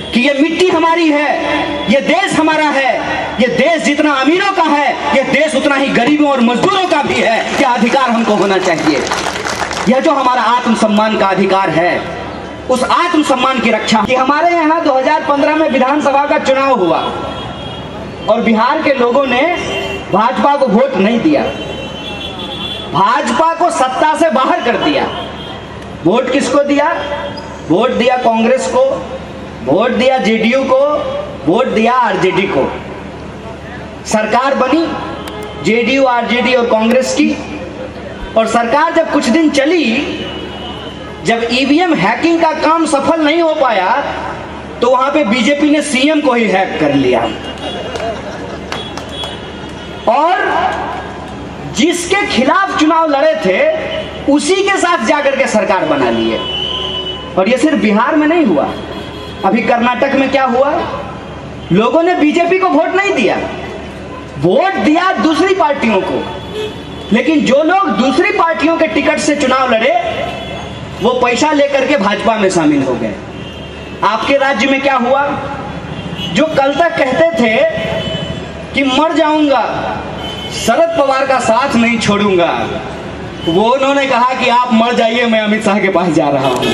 कि ये मिट्टी हमारी है, ये देश हमारा है, ये देश जितना अमीरों का है, ये देश उतना ही गरीबों और मजदूरों का भी है। क्या अधिकार हमको होना चाहिए। यह जो हमारा आत्मसम्मान का अधिकार है, उस आत्मसम्मान की रक्षा कि हमारे यहाँ 2015 में विधानसभा का चुनाव हुआ और बिहार के लोगों ने भाजपा को वोट नहीं दिया, भाजपा को सत्ता से बाहर कर दिया। वोट किसको दिया? वोट दिया कांग्रेस को, वोट दिया जेडीयू को, वोट दिया आरजेडी को। सरकार बनी जेडीयू, आरजेडी और कांग्रेस की। और सरकार जब कुछ दिन चली, जब ईवीएम हैकिंग का काम सफल नहीं हो पाया, तो वहां पे बीजेपी ने सीएम को ही हैक कर लिया और जिसके खिलाफ चुनाव लड़े थे उसी के साथ जाकर के सरकार बना लिए। और ये सिर्फ बिहार में नहीं हुआ, अभी कर्नाटक में क्या हुआ? लोगों ने बीजेपी को वोट नहीं दिया, वोट दिया दूसरी पार्टियों को। लेकिन जो लोग दूसरी पार्टियों के टिकट से चुनाव लड़े, वो पैसा लेकर के भाजपा में शामिल हो गए। आपके राज्य में क्या हुआ? जो कल तक कहते थे कि मर जाऊंगा, शरद पवार का साथ नहीं छोड़ूंगा, वो उन्होंने कहा कि आप मर जाइए, मैं अमित शाह के पास जा रहा हूं।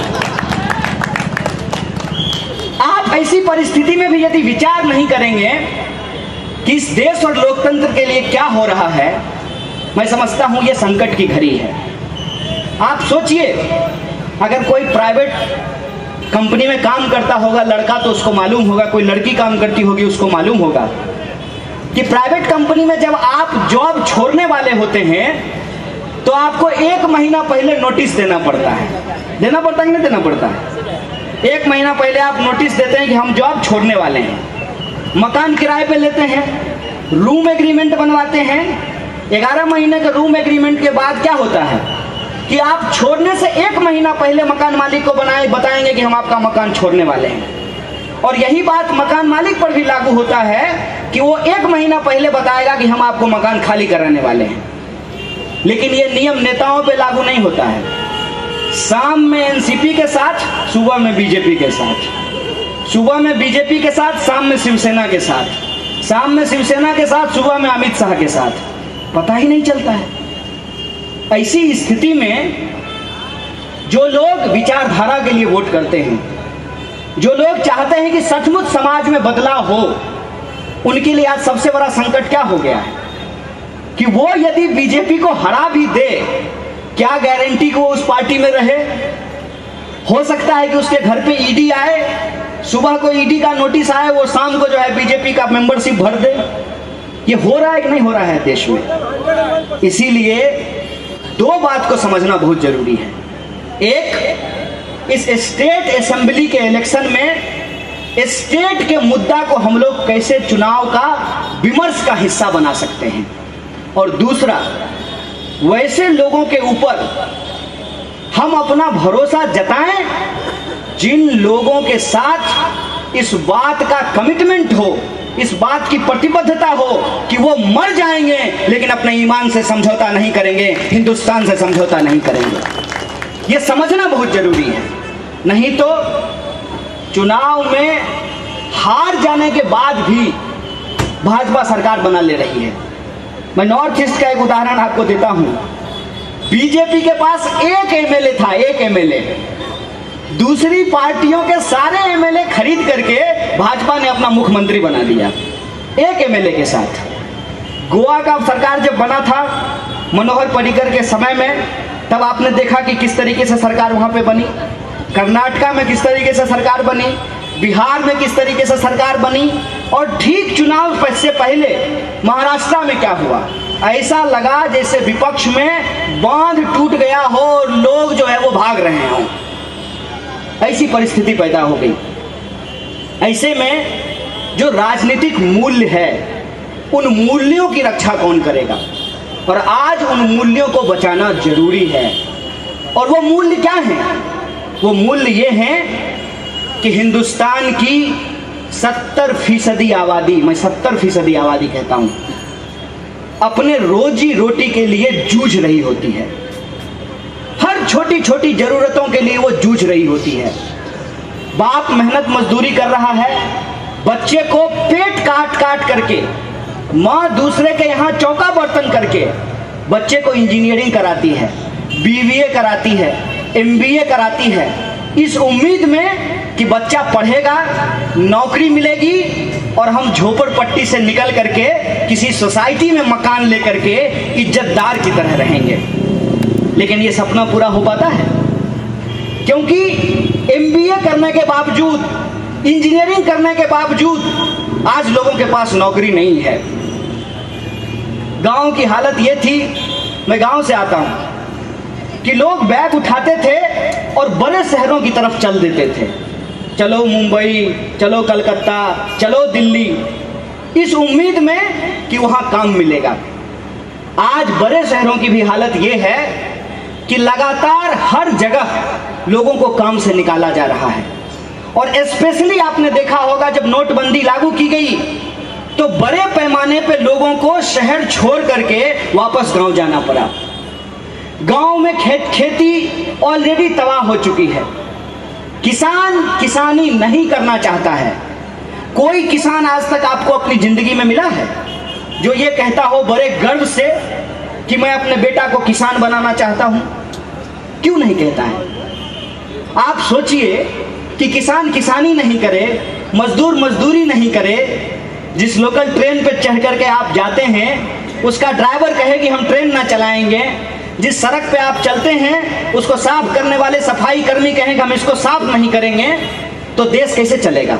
आप ऐसी परिस्थिति में भी यदि विचार नहीं करेंगे कि इस देश और लोकतंत्र के लिए क्या हो रहा है, मैं समझता हूं यह संकट की घड़ी है। आप सोचिए, अगर कोई प्राइवेट कंपनी में काम करता होगा लड़का, तो उसको मालूम होगा, कोई लड़की काम करती होगी उसको मालूम होगा कि प्राइवेट कंपनी में जब आप जॉब छोड़ने वाले होते हैं तो आपको 1 महीना पहले नोटिस देना पड़ता है। देना पड़ता है कि नहीं देना पड़ता है? 1 महीना पहले आप नोटिस देते हैं कि हम जॉब छोड़ने वाले हैं। मकान किराए पे लेते हैं, रूम एग्रीमेंट बनवाते हैं। 11 महीने के रूम एग्रीमेंट के बाद क्या होता है कि आप छोड़ने से 1 महीना पहले मकान मालिक को बताएंगे कि हम आपका मकान छोड़ने वाले हैं। और यही बात मकान मालिक पर भी लागू होता है कि वो 1 महीना पहले बताएगा कि हम आपको मकान खाली कराने वाले हैं। लेकिन ये नियम नेताओं पे लागू नहीं होता है। शाम में एनसीपी के साथ, सुबह में बीजेपी के साथ, सुबह में बीजेपी के साथ, शाम में शिवसेना के साथ, शाम में शिवसेना के साथ, सुबह में अमित शाह के साथ, पता ही नहीं चलता है। ऐसी स्थिति में जो लोग विचारधारा के लिए वोट करते हैं, जो लोग चाहते हैं कि सचमुच समाज में बदलाव हो, उनके लिए आज सबसे बड़ा संकट क्या हो गया है कि वो यदि बीजेपी को हरा भी दे, क्या गारंटी को उस पार्टी में रहे। हो सकता है कि उसके घर पे ईडी आए, सुबह को ईडी का नोटिस आए, वो शाम को जो है बीजेपी का मेंबरशिप भर दे। ये हो रहा है कि नहीं हो रहा है देश में? इसीलिए 2 बात को समझना बहुत जरूरी है। एक, इस स्टेट असेंबली के इलेक्शन में स्टेट के मुद्दा को हम लोग कैसे चुनाव का विमर्श का हिस्सा बना सकते हैं। और दूसरा, वैसे लोगों के ऊपर हम अपना भरोसा जताएं जिन लोगों के साथ इस बात का कमिटमेंट हो, इस बात की प्रतिबद्धता हो कि वो मर जाएंगे लेकिन अपने ईमान से समझौता नहीं करेंगे, हिंदुस्तान से समझौता नहीं करेंगे। ये समझना बहुत जरूरी है। नहीं तो चुनाव में हार जाने के बाद भी भाजपा सरकार बना ले रही है। मैं नॉर्थ ईस्ट का एक उदाहरण आपको देता हूं। बीजेपी के पास 1 एमएलए था, 1 एमएलए। दूसरी पार्टियों के सारे एमएलए खरीद करके भाजपा ने अपना मुख्यमंत्री बना दिया 1 एमएलए के साथ। गोवा का सरकार जब बना था मनोहर पर्रिकर के समय में, तब आपने देखा कि किस तरीके से सरकार वहां पे बनी। कर्नाटका में किस तरीके से सरकार बनी, बिहार में किस तरीके से सरकार बनी। और ठीक चुनाव से पहले महाराष्ट्र में क्या हुआ, ऐसा लगा जैसे विपक्ष में बांध टूट गया हो और लोग जो है वो भाग रहे हों। ऐसी परिस्थिति पैदा हो गई। ऐसे में जो राजनीतिक मूल्य है, उन मूल्यों की रक्षा कौन करेगा? और आज उन मूल्यों को बचाना जरूरी है। और वो मूल्य क्या है? वो मूल्य ये हैं कि हिंदुस्तान की 70% आबादी, मैं 70% आबादी कहता हूं, अपने रोजी रोटी के लिए जूझ रही होती है। हर छोटी छोटी जरूरतों के लिए वो जूझ रही होती है। बाप मेहनत मजदूरी कर रहा है, बच्चे को पेट काट काट करके, माँ दूसरे के यहाँ चौका बर्तन करके बच्चे को इंजीनियरिंग कराती है, BBA कराती है, MBA कराती है, इस उम्मीद में कि बच्चा पढ़ेगा, नौकरी मिलेगी और हम झोपड़पट्टी से निकल करके किसी सोसाइटी में मकान लेकर के इज्जतदार की तरह रहेंगे। लेकिन ये सपना पूरा हो पाता है? क्योंकि MBA करने के बावजूद, इंजीनियरिंग करने के बावजूद आज लोगों के पास नौकरी नहीं है। गांव की हालत ये थी, मैं गांव से आता हूं, कि लोग बैग उठाते थे और बड़े शहरों की तरफ चल देते थे। चलो मुंबई, चलो कलकत्ता, चलो दिल्ली, इस उम्मीद में कि वहां काम मिलेगा। आज बड़े शहरों की भी हालत ये है कि लगातार हर जगह लोगों को काम से निकाला जा रहा है। और स्पेशली आपने देखा होगा जब नोटबंदी लागू की गई तो बड़े पैमाने पे लोगों को शहर छोड़ करके वापस गांव जाना पड़ा। गांव में खेती ऑलरेडी तबाह हो चुकी है। किसान किसानी नहीं करना चाहता है। कोई किसान आज तक आपको अपनी जिंदगी में मिला है जो ये कहता हो बड़े गर्व से कि मैं अपने बेटा को किसान बनाना चाहता हूं? क्यों नहीं कहता है? आप सोचिए कि किसान किसानी नहीं करे, मजदूर मजदूरी नहीं करे, जिस लोकल ट्रेन पे चढ़ करके आप जाते हैं उसका ड्राइवर कहे कि हम ट्रेन ना चलाएंगे, जिस सड़क पे आप चलते हैं उसको साफ करने वाले सफाई कर्मी कहें कि हम इसको साफ नहीं करेंगे, तो देश कैसे चलेगा?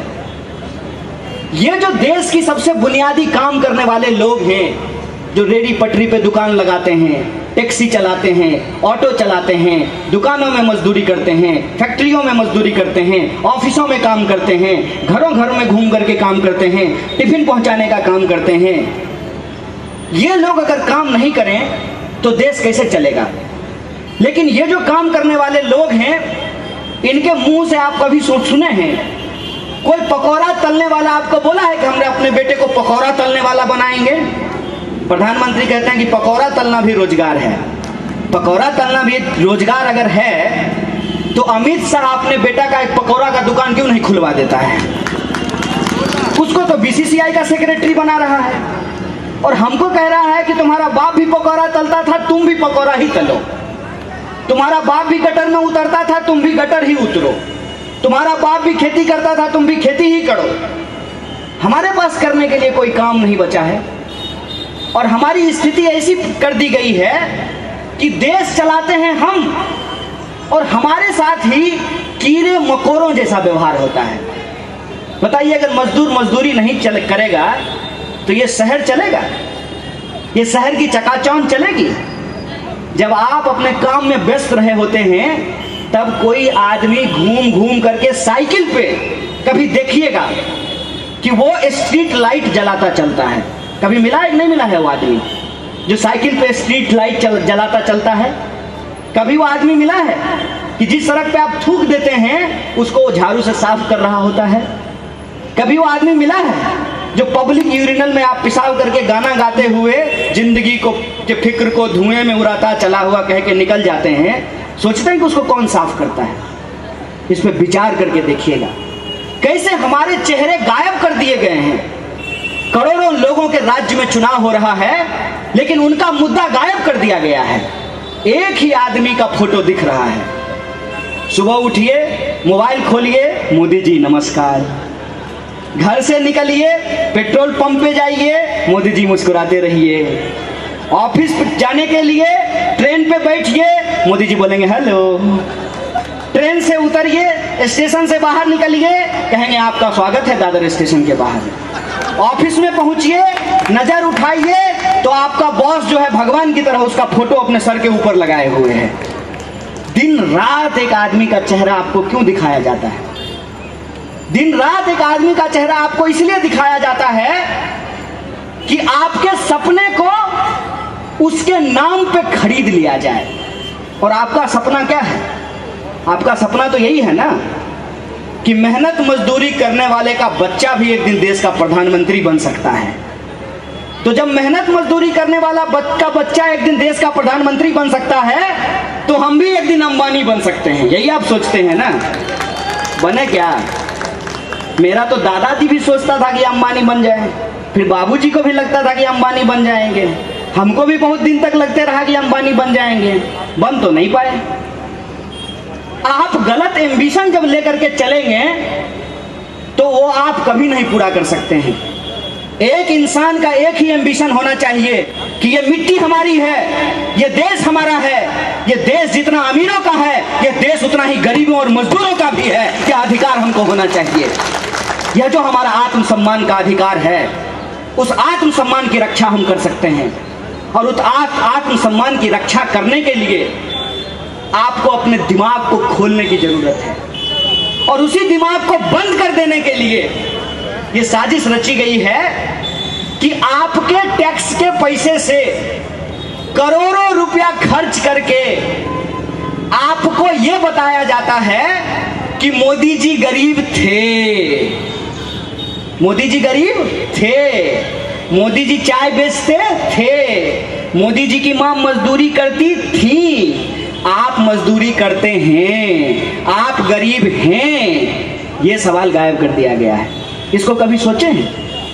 ये जो देश की सबसे बुनियादी काम करने वाले लोग हैं, जो रेडी पटरी पे दुकान लगाते हैं, टैक्सी चलाते हैं, ऑटो चलाते हैं, दुकानों में मजदूरी करते हैं, फैक्ट्रियों में मजदूरी करते हैं, ऑफिसों में काम करते हैं, घरों घरों में घूम करके काम करते हैं, टिफिन पहुंचाने का काम करते हैं, ये लोग अगर काम नहीं करें तो देश कैसे चलेगा? लेकिन ये जो काम करने वाले लोग हैं, इनके मुंह से आप कभी सुने हैं कोई पकौड़ा तलने वाला आपको बोला है कि हमने अपने बेटे को पकौड़ा तलने वाला बनाएंगे? प्रधानमंत्री कहते हैं कि पकौड़ा तलना भी रोजगार है। पकौड़ा तलना भी रोजगार अगर है तो अमित शाह अपने बेटा का एक पकौड़ा का दुकान क्यों नहीं खुलवा देता है? उसको तो BCCI का सेक्रेटरी बना रहा है और हमको कह रहा है कि तुम्हारा बाप भी पकौड़ा तलता था, तुम भी पकौड़ा ही तलो। तुम्हारा बाप भी गटर में उतरता था, तुम भी गटर ही उतरो। तुम्हारा बाप भी खेती करता था, तुम भी खेती ही करो। हमारे पास करने के लिए कोई काम नहीं बचा है और हमारी स्थिति ऐसी कर दी गई है कि देश चलाते हैं हम और हमारे साथ ही कीड़े मकोड़ों जैसा व्यवहार होता है। बताइए, अगर मजदूर मजदूरी नहीं करेगा तो ये शहर चलेगा? ये शहर की चकाचौंध चलेगी? जब आप अपने काम में व्यस्त रहे होते हैं तब कोई आदमी घूम घूम करके साइकिल पे, कभी देखिएगा कि वो स्ट्रीट लाइट जलाता चलता है। कभी मिला है कि नहीं मिला है वो आदमी जो साइकिल पे स्ट्रीट लाइट जलाता चलता है? कभी वो आदमी मिला है कि जिस सड़क पे आप थूक देते हैं उसको झाड़ू से साफ कर रहा होता है? कभी वो आदमी मिला है जो पब्लिक यूरिनल में आप पेशाब करके गाना गाते हुए जिंदगी को के फिक्र को धुएं में उड़ाता चला हुआ कह के निकल जाते हैं? सोचते हैं कि उसको कौन साफ करता है? इस पे विचार करके देखिएगा कैसे हमारे चेहरे गायब कर दिए गए हैं। करोड़ों लोगों के राज्य में चुनाव हो रहा है लेकिन उनका मुद्दा गायब कर दिया गया है। एक ही आदमी का फोटो दिख रहा है। सुबह उठिए, मोबाइल खोलिए, मोदी जी नमस्कार। घर से निकलिए, पेट्रोल पंप पे जाइए, मोदी जी मुस्कुराते रहिए। ऑफिस जाने के लिए ट्रेन पे बैठिए, मोदी जी बोलेंगे हेलो। ट्रेन से उतरिए, स्टेशन से बाहर निकलिए, कहेंगे आपका स्वागत है दादर स्टेशन के बाहर। ऑफिस में पहुंचिए, नजर उठाइए तो आपका बॉस जो है भगवान की तरह उसका फोटो अपने सर के ऊपर लगाए हुए है। दिन रात एक आदमी का चेहरा आपको क्यों दिखाया जाता है? दिन रात एक आदमी का चेहरा आपको इसलिए दिखाया जाता है कि आपके सपने को उसके नाम पे खरीद लिया जाए। और आपका सपना क्या है? आपका सपना तो यही है ना कि मेहनत मजदूरी करने वाले का बच्चा भी एक दिन देश का प्रधानमंत्री बन सकता है। तो जब मेहनत मजदूरी करने वाला बच्चा एक दिन देश का प्रधानमंत्री बन सकता है तो हम भी एक दिन अंबानी बन सकते हैं। यही आप सोचते हैं ना? बने क्या? मेरा तो दादाजी भी सोचता था कि अंबानी बन जाए, फिर बाबूजी को भी लगता था कि अंबानी बन जाएंगे, हमको भी बहुत दिन तक लगते रहा कि अंबानी बन जाएंगे, बन तो नहीं पाए। आप गलत एम्बिशन जब लेकर के चलेंगे तो वो आप कभी नहीं पूरा कर सकते हैं। एक इंसान का एक ही एम्बिशन होना चाहिए कि ये मिट्टी हमारी है, ये देश हमारा है, ये देश जितना अमीरों का है ये देश उतना ही गरीबों और मजदूरों का भी है। क्या अधिकार हमको होना चाहिए। यह जो हमारा आत्मसम्मान का अधिकार है, उस आत्मसम्मान की रक्षा हम कर सकते हैं। और उस आत्मसम्मान की रक्षा करने के लिए आपको अपने दिमाग को खोलने की जरूरत है, और उसी दिमाग को बंद कर देने के लिए ये साजिश रची गई है कि आपके टैक्स के पैसे से करोड़ों रुपया खर्च करके आपको ये बताया जाता है कि मोदी जी गरीब थे, मोदी जी गरीब थे, मोदी जी चाय बेचते थे, मोदी जी की मां मजदूरी करती थी, आप मजदूरी करते हैं, आप गरीब हैं। ये सवाल गायब कर दिया गया है। इसको कभी सोचे हैं?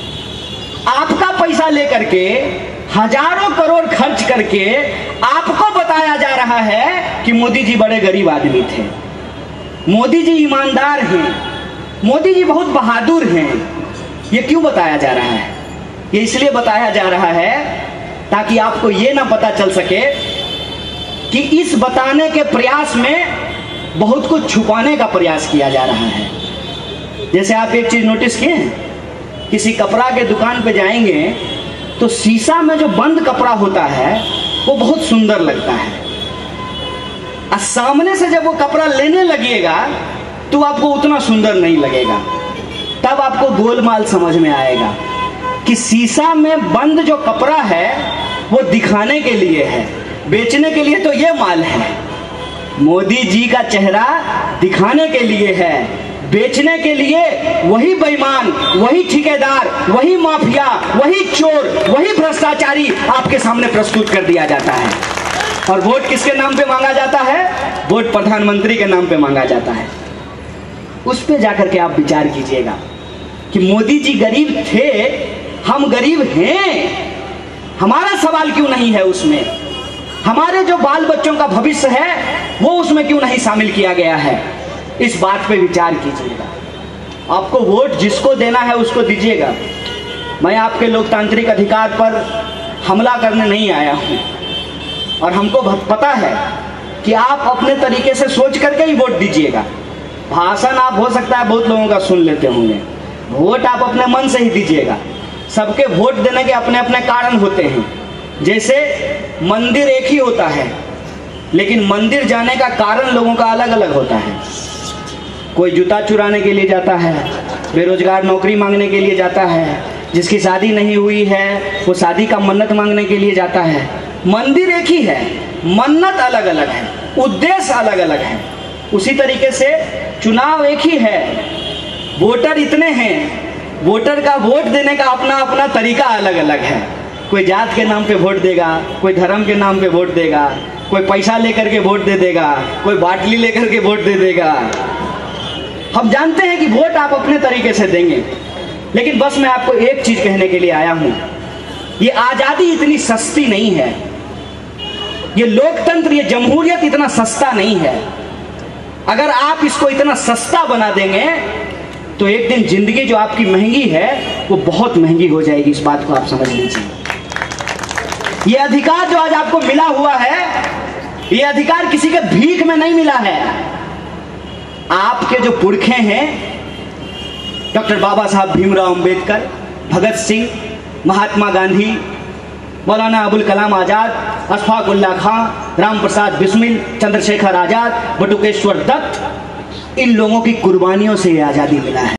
आपका पैसा लेकर के हजारों करोड़ खर्च करके आपको बताया जा रहा है कि मोदी जी बड़े गरीब आदमी थे, मोदी जी ईमानदार हैं, मोदी जी बहुत बहादुर हैं। ये क्यों बताया जा रहा है? ये इसलिए बताया जा रहा है ताकि आपको ये ना पता चल सके कि इस बताने के प्रयास में बहुत कुछ छुपाने का प्रयास किया जा रहा है। जैसे आप एक चीज नोटिस किए हैं, किसी कपड़ा के दुकान पे जाएंगे तो शीशा में जो बंद कपड़ा होता है वो बहुत सुंदर लगता है, और सामने से जब वो कपड़ा लेने लगिएगा तो आपको उतना सुंदर नहीं लगेगा। तब आपको गोलमाल समझ में आएगा कि शीशा में बंद जो कपड़ा है वो दिखाने के लिए है, बेचने के लिए तो ये माल है। मोदी जी का चेहरा दिखाने के लिए है, बेचने के लिए वही बेईमान, वही ठेकेदार, वही माफिया, वही चोर, वही भ्रष्टाचारी आपके सामने प्रस्तुत कर दिया जाता है। और वोट किसके नाम पे मांगा जाता है? वोट प्रधानमंत्री के नाम पे मांगा जाता है। उस पे जाकर के आप विचार कीजिएगा कि मोदी जी गरीब थे, हम गरीब हैं, हमारा सवाल क्यों नहीं है उसमें? हमारे जो बाल बच्चों का भविष्य है वो उसमें क्यों नहीं शामिल किया गया है? इस बात पे विचार कीजिएगा। आपको वोट जिसको देना है उसको दीजिएगा। मैं आपके लोकतांत्रिक अधिकार पर हमला करने नहीं आया हूं, और हमको पता है कि आप अपने तरीके से सोच करके ही वोट दीजिएगा। भाषण आप हो सकता है बहुत लोगों का सुन लेते होंगे, वोट आप अपने मन से ही दीजिएगा। सबके वोट देने के अपने अपने कारण होते हैं। जैसे मंदिर एक ही होता है, लेकिन मंदिर जाने का कारण लोगों का अलग अलग होता है। कोई जूता चुराने के लिए जाता है, बेरोजगार नौकरी मांगने के लिए जाता है, जिसकी शादी नहीं हुई है वो शादी का मन्नत मांगने के लिए जाता है। मंदिर एक ही है, मन्नत अलग अलग है, उद्देश्य अलग अलग है। उसी तरीके से चुनाव एक ही है, वोटर इतने हैं, वोटर का वोट देने का अपना अपना तरीका अलग अलग है। कोई जात के नाम पे वोट देगा, कोई धर्म के नाम पे वोट देगा, कोई पैसा लेकर के वोट दे देगा, कोई बाटली लेकर के वोट दे देगा। हम जानते हैं कि वोट आप अपने तरीके से देंगे, लेकिन बस मैं आपको एक चीज कहने के लिए आया हूं, ये आजादी इतनी सस्ती नहीं है, ये लोकतंत्र, ये जमहूरियत इतना सस्ता नहीं है। अगर आप इसको इतना सस्ता बना देंगे तो एक दिन जिंदगी जो आपकी महंगी है वो बहुत महंगी हो जाएगी। इस बात को आप समझ लीजिए। ये अधिकार जो आज आपको मिला हुआ है, ये अधिकार किसी के भीख में नहीं मिला है। आपके जो पुरखे हैं, डॉक्टर बाबा साहब भीमराव अंबेडकर, भगत सिंह, महात्मा गांधी, मौलाना अबुल कलाम आजाद, अशफाक उल्लाह खां, राम प्रसाद बिस्मिल, चंद्रशेखर आजाद, बटुकेश्वर दत्त, इन लोगों की कुर्बानियों से ये आज़ादी मिला है।